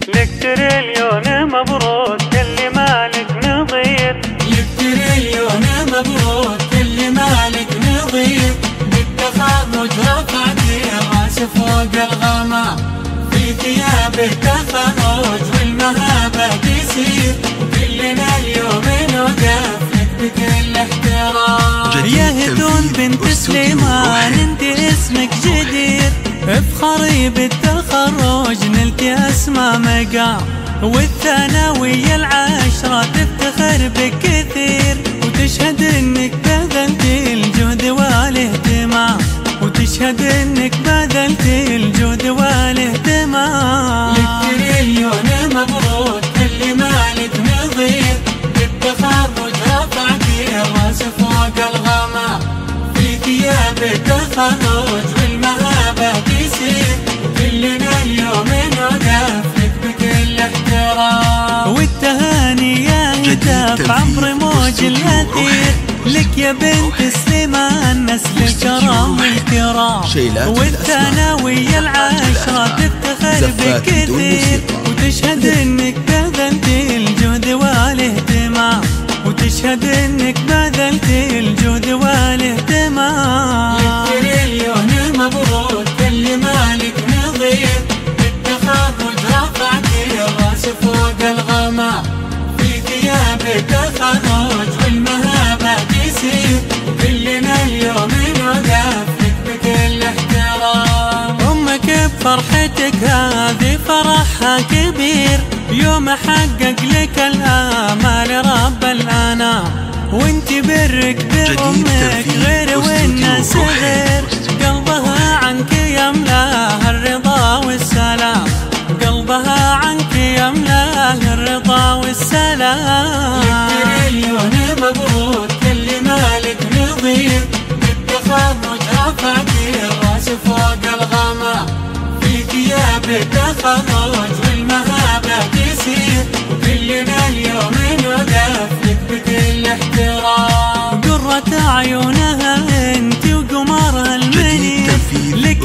لك تريليون مبروك كل مالك نظير، لك تريليون مبروك كل مالك نظير، بالتخرج رفعتي الراس فوق الغمام، في ثياب التخرج والمهابة تسير، وكلنا اليوم نوقف لك بكل احترام. يا هدون بنت سليمان انت اسمك جدير، افخري بالتخرج نلتي اسمى مقام، والثانوية العاشرة تفتخر بك كثير، وتشهد انك بذلت الجهد والاهتمام، وتشهد انك بذلت الجهد والاهتمام. لك تريليون مبروك كل مالك نظير، بالتخرج رفعتي الراس فوق الغمام، في ثياب التخرج والمهابة تسير، وكلنا اليوم نوقف لك بكل احترام. والتهاني يا هتاف عبر موج الاثير، لك يا بنت سليمان نسل الكرام الكرام، والثانوية العاشرة تفتخر بك كثير، وتشهد انك بذلت الجهد والاهتمام، وتشهد انك بذلت الجهد والاهتمام. لك تريليون مبروك كل مالك نظير، بالتخرج رفعتي الراس فوق الغمام، في ثياب التخرج والمهابة تسير، وكلنا اليوم نوقف لك بكل احترام. امك بفرحتك هذه فرحها كبير، يوم حقق لك الامال رب الانام، وانت برك بامك غير والناس غير، قلبها عنك يملاه الرضا والسلام، قلبها عنك يملاه الرضا والسلام. لك تريليون مبروك كل مالك نظير، بالتخرج رفعتي الراس فوق الغمام، في ثياب التخرج والمهابة تسير، وكلنا اليوم نوقف لك بكل احترام. قرة عيونها انت وقمرها المنير، لك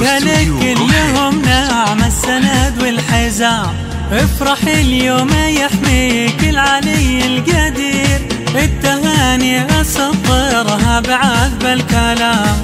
اليوم نعم السند والحزام، افرح اليوم يحميك العلي القدير، التهاني اسطرها بعذب الكلام،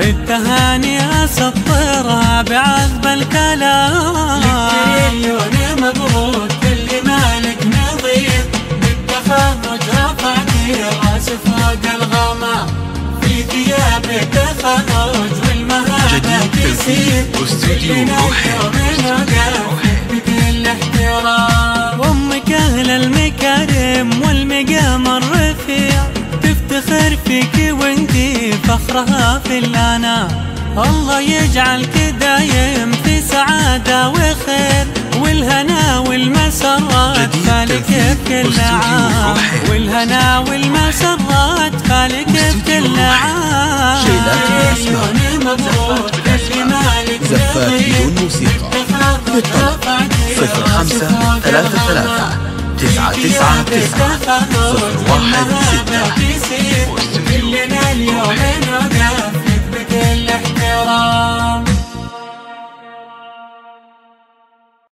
التهاني اسطرها بعذب الكلام. لك تريليون مبروك كل مالك نظير، بالتخرج رفعتي الراس فوق الغمام، في ثياب التخرج والمهابة تسير، وكلنا اليوم نوقف لك بكل احترام. امك اهل المكارم والمقام الرفيع، تفتخر فيك وانتي فخرها في الانام، الله يجعلك دايم في سعادة وخير، والهنا والمسرات خالك بكل عام، والهنا والمسرات خالك بكل عام. تريليون مبروك كل مالك زفات بدون موسيقى. بالطلب 0533 999 016. كلنا اليوم نوقف لك بكل احترام.